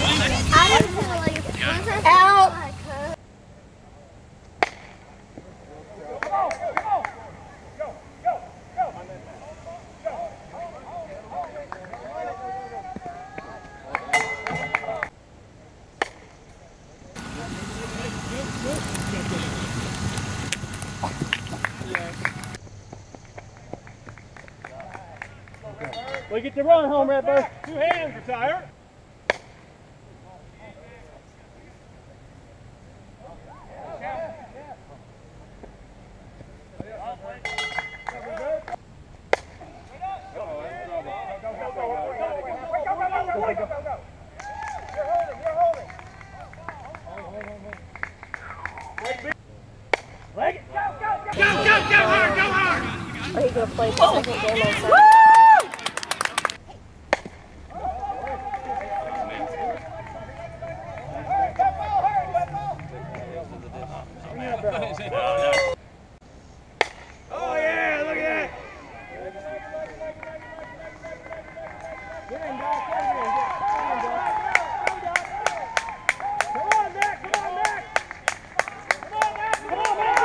Out. We get the run home, Redbird. 2 hands, retire. Go hard! Are you going to play the second game on Sunday? Oh yeah, look at that! Get him, Doc. Come on, Mac! Come on, Mac! Come on, Mac! Come on, Mac!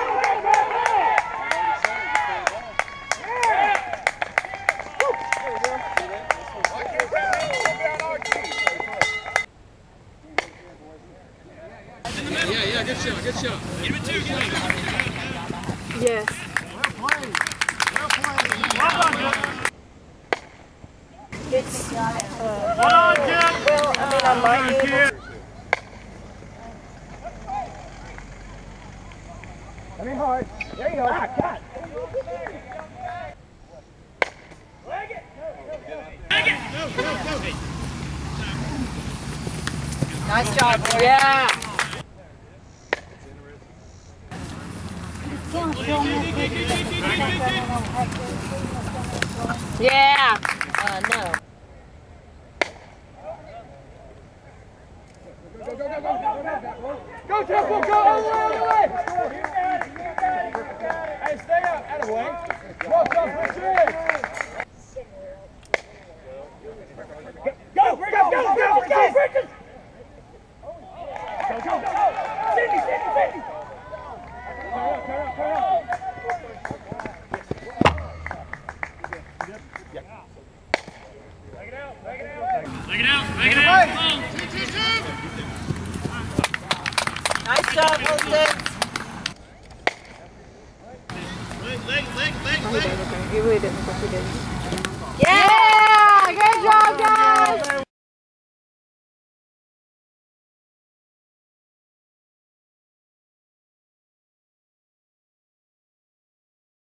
Yeah, good shot, good shot. Get him in 2, get him in 2. Yes. Well played. Well played. Well done, Jim. It's, Well done, Jim. well, I mean, I might be able to. Come in hard. There you go. Ah, God. Leg it. Leg it. Go. Nice job, boy. Yeah. Yeah. No. Go, Temple, go all the way. Hey, stay up, attaboy. Walk up, Richard. Go, Richard. Go. Sydney. Turn up. Make it out. Come on. Nice job, Holston. Leg. He really didn't look like he did. Yeah! Good job, guys!